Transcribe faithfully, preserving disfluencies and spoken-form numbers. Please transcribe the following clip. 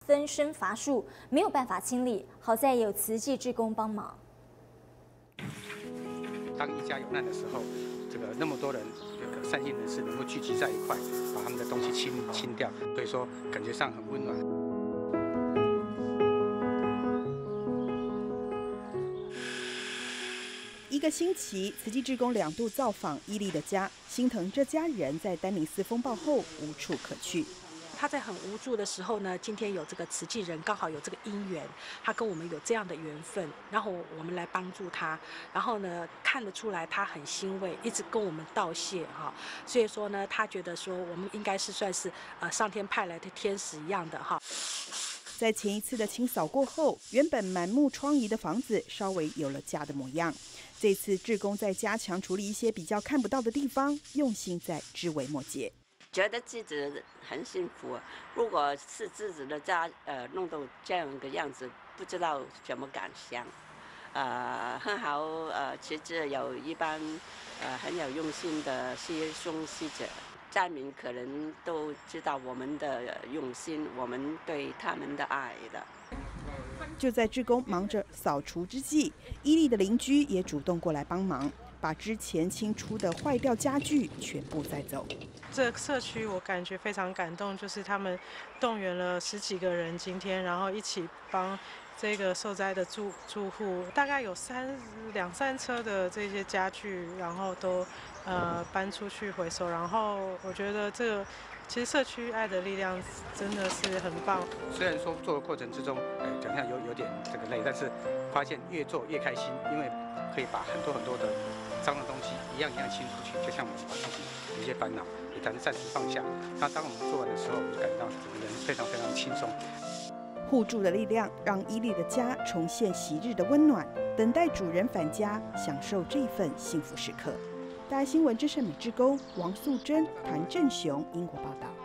分身乏术，没有办法清理，好在有慈济志工帮忙。 当一家有难的时候，这个那么多人，有个善心人士能够聚集在一块，把他们的东西清清掉，所以说感觉上很温暖。 一个星期，慈济志工两度造访伊利的家，心疼这家人在丹尼斯风暴后无处可去。 他在很无助的时候呢，今天有这个慈济人刚好有这个因缘，他跟我们有这样的缘分，然后我们来帮助他，然后呢看得出来他很欣慰，一直跟我们道谢哈，所以说呢，他觉得说我们应该是算是呃上天派来的天使一样的哈。 在前一次的清扫过后，原本满目疮痍的房子稍微有了家的模样。这次志工在加强处理一些比较看不到的地方，用心在枝微末节。 觉得自己很幸福，如果是自己的家，呃，弄到这样的样子，不知道怎么感想。呃，很好，呃，其实有一班呃很有用心的师兄师姐，家民可能都知道我们的用心，我们对他们的爱的。 就在志工忙着扫除之际，伊利的邻居也主动过来帮忙，把之前清出的坏掉家具全部载走。 这个社区我感觉非常感动，就是他们动员了十几个人，今天然后一起帮这个受灾的住住户，大概有三两三车的这些家具，然后都呃搬出去回收。然后我觉得这个其实社区爱的力量真的是很棒。 虽然说做的过程之中，哎，讲一下有有点这个累，但是发现越做越开心，因为可以把很多很多的脏的东西一样一样清出去，就像我们把自己有一些烦恼也暂暂时放下。那当我们做完的时候，我就感觉到整个人非常非常轻松。 互助的力量让伊利的家重现昔日的温暖，等待主人返家，享受这份幸福时刻。大爱新闻之盛美志工王素贞、谭正雄英国报道。